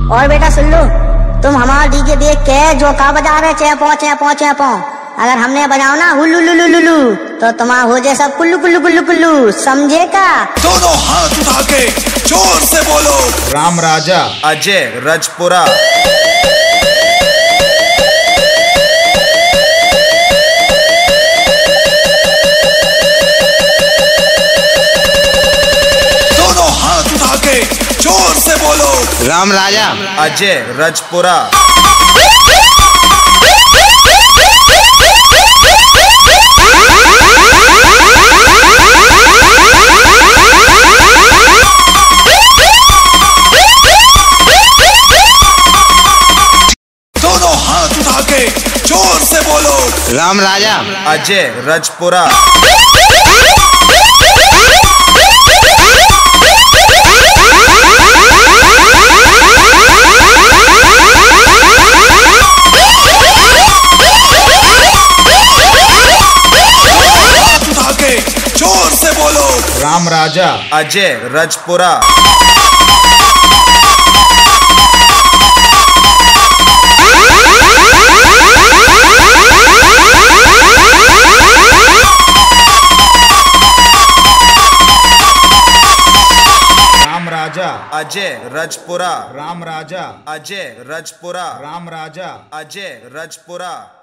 और बेटा सुन लो, तुम हमारा डीजे देख के जो का बजा रहे चैपो चैपो चैपो, अगर हमने बजाओ ना हुल्लू लुलू लुलू तो तुम्हारा हो जाए सब कुल्लू कुल्लू कुल्लू कुल्लू, समझे का? दोनों हाथ उठा के जोर से बोलो राम राजा अजय रजपुरा। दोनों हाथ उठा के जोर से बोलो राम राजा अजय रजपुरा। दोनों हाथ उठा के जोर से बोलो राम राजा अजय रजपुरा। हाथ उठा के जोर से बोलो राम राजा अजय रजपुरा। राम राजा अजय रजपुरा। राम राजा अजय रजपुरा। राम राजा अजय रजपुरा।